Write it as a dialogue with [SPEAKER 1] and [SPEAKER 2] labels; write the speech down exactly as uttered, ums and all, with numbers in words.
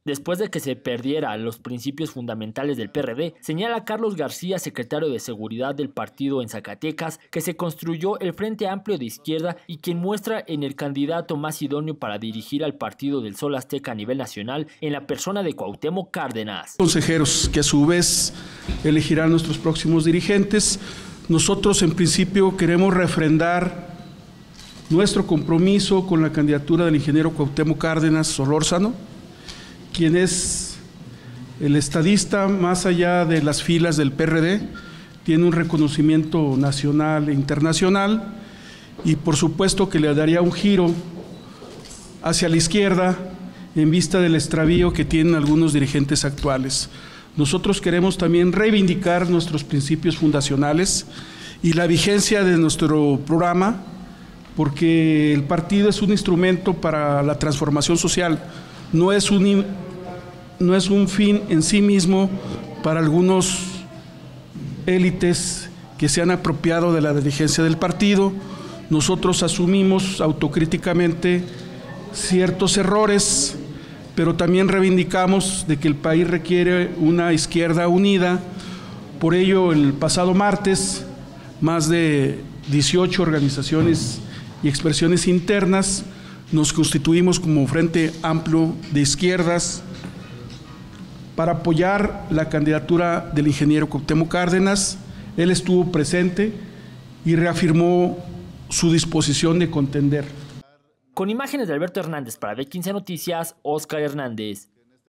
[SPEAKER 1] Después de que se perdiera los principios fundamentales del P R D, señala Carlos García, secretario de Seguridad del partido en Zacatecas, que se construyó el Frente Amplio de Izquierda y quien muestra en el candidato más idóneo para dirigir al Partido del Sol Azteca a nivel nacional, en la persona de Cuauhtémoc Cárdenas.
[SPEAKER 2] Consejeros que a su vez elegirán nuestros próximos dirigentes. Nosotros en principio queremos refrendar nuestro compromiso con la candidatura del ingeniero Cuauhtémoc Cárdenas Solórzano, quien es el estadista más allá de las filas del P R D, tiene un reconocimiento nacional e internacional y por supuesto que le daría un giro hacia la izquierda en vista del extravío que tienen algunos dirigentes actuales. Nosotros queremos también reivindicar nuestros principios fundacionales y la vigencia de nuestro programa, porque el partido es un instrumento para la transformación social. No es, un, no es un fin en sí mismo para algunos élites que se han apropiado de la dirigencia del partido. Nosotros asumimos autocríticamente ciertos errores, pero también reivindicamos de que el país requiere una izquierda unida. Por ello, el pasado martes, más de dieciocho organizaciones y expresiones internas nos constituimos como Frente Amplio de Izquierdas para apoyar la candidatura del ingeniero Cuauhtémoc Cárdenas. Él estuvo presente y reafirmó su disposición de contender.
[SPEAKER 1] Con imágenes de Alberto Hernández para B quince Noticias, Óscar Hernández.